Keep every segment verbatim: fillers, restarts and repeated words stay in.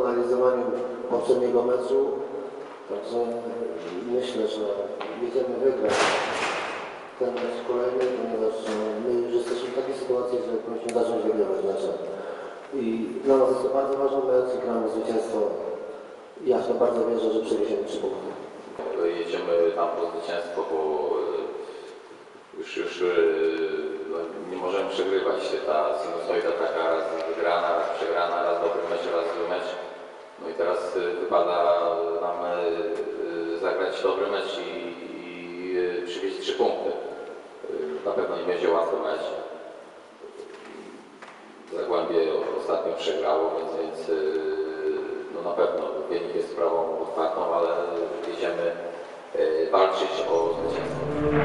przeanalizowaniu poprzedniego meczu. Także myślę, że jedziemy wygrać ten mecz kolejny, ponieważ my już jesteśmy w takiej sytuacji, że powinniśmy zacząć wygrywać mecze. I dla nas jest to bardzo ważny mecz i gramy zwycięstwo. Ja w to bardzo wierzę, że przewieziemy trzy punkty. Jedziemy tam po zwycięstwo, bo już, już no, nie możemy przegrywać. Ta sinusoida taka raz wygrana, raz przegrana, raz dobry mecz, raz zły mecz. No i teraz wypada nam zagrać dobry mecz i, i przywieźć trzy punkty. Na pewno nie będzie łatwy mecz. Zagłębie ostatnio przegrało, więc, więc no na pewno wynik jest sprawą otwartą, ale jedziemy walczyć o zwycięstwo.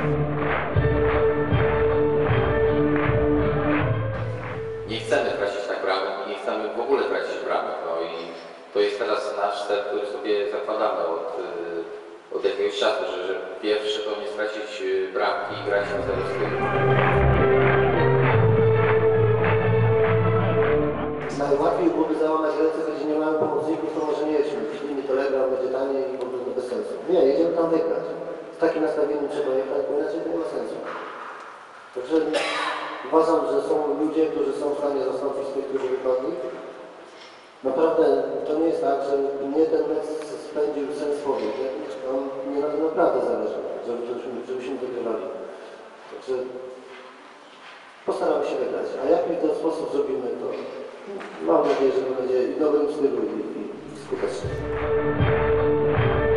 Nie chcemy tracić tak bramek, nie chcemy w ogóle tracić bramek. No i to jest teraz nasz cel, który sobie zakładamy od, od jakiegoś czasu, że, że pierwsze to nie stracić bramki i grać na zero z tyłu. Najłatwiej byłoby załamać ręce, gdzie nie mamy pomocników, to może nie jedźmy. Jeśli to Telegram będzie taniej i po prostu bez sensu. Nie, jedziemy tam wygrać. Z takim nastawieniem trzeba jechać, bo inaczej to nie ma sensu. Także uważam, że są ludzie, którzy są w stanie zastąpić tych, którzy wypadli. Naprawdę to nie jest tak, że mnie ten mecz spędził sensownie. Nam nie na tym naprawdę zależy, żebyśmy, żebyśmy wygrywali. Także postaramy się wygrać. A jak w ten sposób zrobimy, to mam nadzieję, że to będzie i w dobrym stylu, i, i skutecznie.